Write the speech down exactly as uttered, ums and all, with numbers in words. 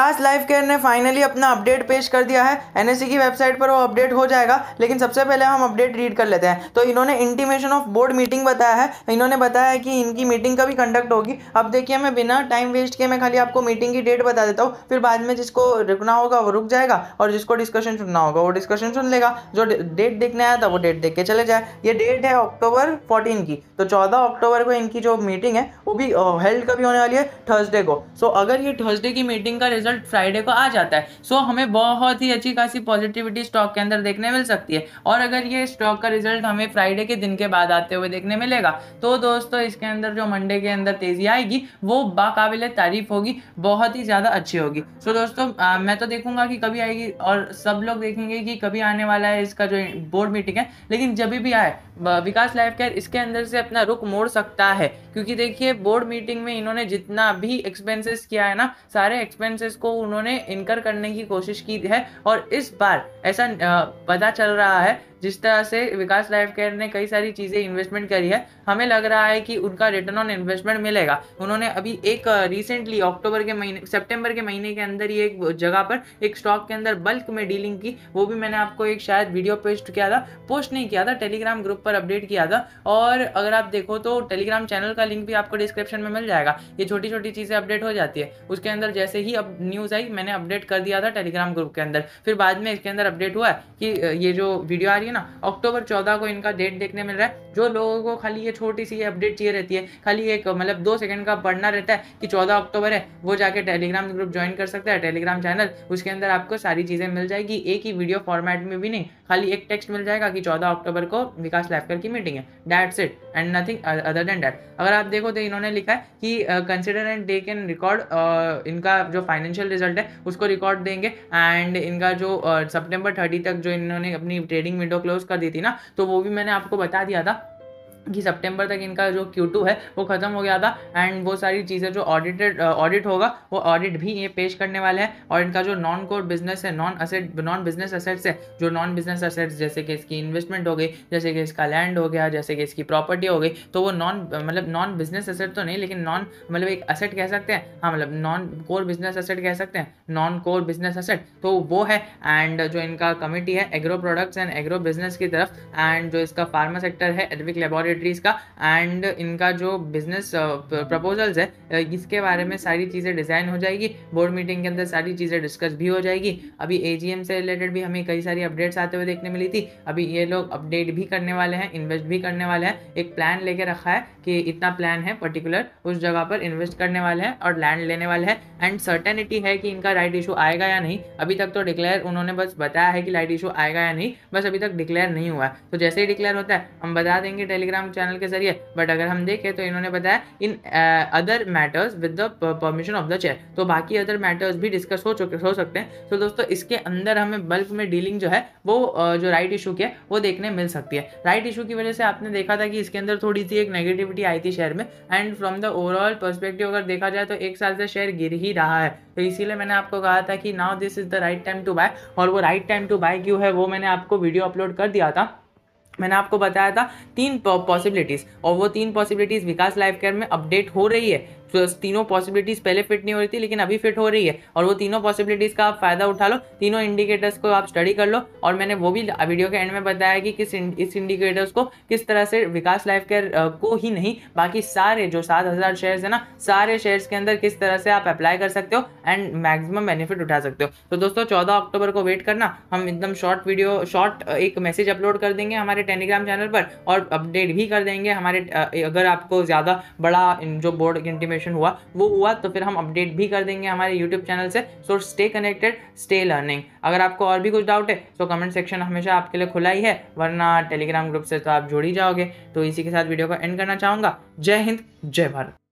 विकास life care ने finally अपना update पेश कर दिया है। एनएससी की वेबसाइट पर वो अपडेट हो जाएगा, लेकिन सबसे पहले हम अपडेट रीड कर लेते हैं। तो इन्होंने इंटीमेशन ऑफ बोर्ड मीटिंग बताया है। इन्होंने बताया है कि इनकी मीटिंग कभी कंडक्ट होगी। अब देखिए, मैं बिना टाइम वेस्ट किए मैं खाली आपको मीटिंग की डेट बता देता हूँ, फिर बाद में जिसको रुकना होगा वो रुक जाएगा और जिसको डिस्कशन सुनना होगा वो डिस्कशन सुन लेगा। जो डेट देखने आया था वो डेट देख के चले जाए। ये डेट है अक्टूबर फोर्टीन की, तो चौदह अक्टूबर को इनकी जो मीटिंग है वो भी हेल्ड कभी होने वाली है, थर्सडे को। सो अगर ये थर्सडे की मीटिंग का रिजल्ट फ्राइडे को आ जाता है, सो हमें बहुत ही अच्छी खासी पॉजिटिविटी स्टॉक के अंदर देखने मिल सकती है। और अगर ये स्टॉक का रिजल्ट हमें फ्राइडे के दिन के बाद आते हुए देखने मिलेगा, तो दोस्तों इसके अंदर जो मंडे के अंदर तेजी आएगी वो बाकाबिले तारीफ होगी, बहुत ही ज़्यादा अच्छी होगी। सो दोस्तों आ, मैं तो देखूंगा कि कभी आएगी और सब लोग देखेंगे कि कभी आने वाला है इसका जो बोर्ड मीटिंग है, लेकिन जब भी आए विकास लाइफ केयर इसके अंदर से अपना रुख मोड़ सकता है। क्योंकि देखिए, बोर्ड मीटिंग में इन्होंने जितना भी एक्सपेंसेस किया है ना, सारे एक्सपेंसेस को उन्होंने इनकर करने की कोशिश की है। और इस बार ऐसा पता चल रहा है, जिस तरह से विकास लाइफ केयर ने कई सारी चीज़ें इन्वेस्टमेंट करी है, हमें लग रहा है कि उनका रिटर्न ऑन इन्वेस्टमेंट मिलेगा। उन्होंने अभी एक रिसेंटली अक्टूबर के महीने सितंबर के महीने के अंदर ही एक जगह पर एक स्टॉक के अंदर बल्क में डीलिंग की। वो भी मैंने आपको एक शायद वीडियो पोस्ट किया था, पोस्ट नहीं किया था, टेलीग्राम ग्रुप पर अपडेट किया था। और अगर आप देखो तो टेलीग्राम चैनल का लिंक भी आपको डिस्क्रिप्शन में मिल जाएगा। ये छोटी छोटी चीज़ें अपडेट हो जाती है उसके अंदर। जैसे ही अब न्यूज़ आई मैंने अपडेट कर दिया था टेलीग्राम ग्रुप के अंदर, फिर बाद में इसके अंदर अपडेट हुआ है कि ये जो वीडियो आ रही है ना, अक्टूबर चौदह को इनका डेट देखने मिल रहा है। जो लोगों को खाली ये छोटी सी अपडेट चाहिए रहती है, खाली एक मतलब दो सेकंड का पढ़ना रहता है कि चौदह अक्टूबर है, वो जाके टेलीग्राम ग्रुप ज्वाइन कर सकता है, टेलीग्राम चैनल। उसके अंदर आपको सारी चीज़ें मिल जाएगी, एक ही वीडियो फॉर्मेट में भी नहीं, खाली एक टेक्स्ट मिल जाएगा कि चौदह अक्टूबर को विकास लाइफ केयर की मीटिंग है, that's it and nothing other than that. अगर आप देखो तो इन्होंने लिखा है कि consider and take an record, इनका जो फाइनेंशियल रिजल्ट है उसको रिकॉर्ड देंगे। एंड इनका जो सितंबर थर्टी तक जो इन्होंने अपनी ट्रेडिंग विंडो क्लोज कर दी थी ना, तो वो भी मैंने आपको बता दिया था कि सितंबर तक इनका जो क्यू टू है वो खत्म हो गया था। एंड वो सारी चीज़ें जो ऑडिटेड ऑडिट होगा वो ऑडिट भी ये पेश करने वाले हैं। और इनका जो नॉन कोर बिजनेस है, non asset non business assets है, जो नॉन बिजनेस असेट्स जैसे कि इसकी इन्वेस्टमेंट हो गई, जैसे कि इसका लैंड हो गया, जैसे कि इसकी प्रॉपर्टी हो गई, तो वो नॉन मतलब नॉन बिजनेस असेट तो नहीं, लेकिन नॉन मतलब एक असेट कह सकते हैं, हाँ मतलब नॉन कोर बिजनेस असेट कह सकते हैं, नॉन कोर बिजनेस असेट तो वो है। एंड जो इनका कमिटी है agro products and agro business की तरफ, एंड जो इसका फार्मा सेक्टर है एडविक लेबोरेटरी का, एंड इनका जो बिजनेस प्रपोजल्स है इसके बारे में सारी चीज़ें डिज़ाइन हो जाएगी। बोर्ड मीटिंग के अंदर सारी चीज़ें डिस्कस भी हो जाएगी। अभी एजीएम से रिलेटेड भी हमें कई सारी अपडेट्स आते हुए देखने मिली थी। अभी ये लोग अपडेट भी करने वाले हैं, इन्वेस्ट भी करने वाले हैं। एक प्लान लेके रखा है कि इतना प्लान है पर्टिकुलर, उस जगह पर इन्वेस्ट करने वाले हैं और लैंड लेने वाले हैं। एंड सर्टेनिटी है कि इनका राइट इशू आएगा या नहीं। अभी तक तो डिक्लेयर उन्होंने बस बताया है कि राइट इशू आएगा या नहीं, बस अभी तक डिक्लेयर नहीं हुआ है। तो जैसे ही डिक्लेयर होता है हम बता देंगे टेलीग्राम चैनल के जरिए। बट अगर हम देखें तो इन्होंने बताया इन other matters with the permission of the chair, तो बाकी अदर मैटर्स भी डिस्कस हो चुके हो सकते हैं। तो दोस्तों इसके अंदर हमें बल्क में डीलिंग जो है वो uh, जो राइट इशू की है वो देखने मिल सकती है। राइट इशू की वजह से आपने देखा था कि इसके अंदर थोड़ी सी एक नेगेटिविटी आई थी शेयर में। And from the overall perspective अगर देखा जाए तो एक साल से शेयर गिर ही रहा है। तो इसीलिए मैंने आपको कहा था कि now this is the right time to buy. और वो राइट टाइम टू बाय क्यों है वो मैंने आपको वीडियो अपलोड कर दिया था। मैंने आपको बताया था तीन पॉसिबिलिटीज़, और वो तीन पॉसिबिलिटीज़ विकास लाइफ केयर में अपडेट हो रही है। तो तीनों पॉसिबिलिटीज़ पहले फिट नहीं हो रही थी, लेकिन अभी फिट हो रही है। और वो तीनों पॉसिबिलिटीज़ का आप फ़ायदा उठा लो, तीनों इंडिकेटर्स को आप स्टडी कर लो। और मैंने वो भी वीडियो के एंड में बताया कि किस इस इंडिकेटर्स को किस तरह से विकास लाइफ केयर को ही नहीं, बाकी सारे जो सात हज़ार शेयर्स है ना, सारे शेयर्स के अंदर किस तरह से आप अप्लाई कर सकते हो एंड मैक्सिमम बेनिफिट उठा सकते हो। तो दोस्तों चौदह अक्टूबर को वेट करना, हम एकदम शॉर्ट वीडियो शॉर्ट एक मैसेज अपलोड कर देंगे हमारे टेलीग्राम चैनल पर, और अपडेट भी कर देंगे हमारे। अगर आपको ज़्यादा बड़ा जो बोर्ड इंटीमेशन हुआ वो हुआ तो फिर हम अपडेट भी कर देंगे हमारे यूट्यूब चैनल से। So stay connected, stay learning. अगर आपको और भी कुछ डाउट है तो कमेंट सेक्शन हमेशा आपके लिए खुला ही है, वरना टेलीग्राम ग्रुप से तो आप जुड़ ही जाओगे। तो इसी के साथ वीडियो को एंड करना चाहूँगा। जय हिंद, जय भारत।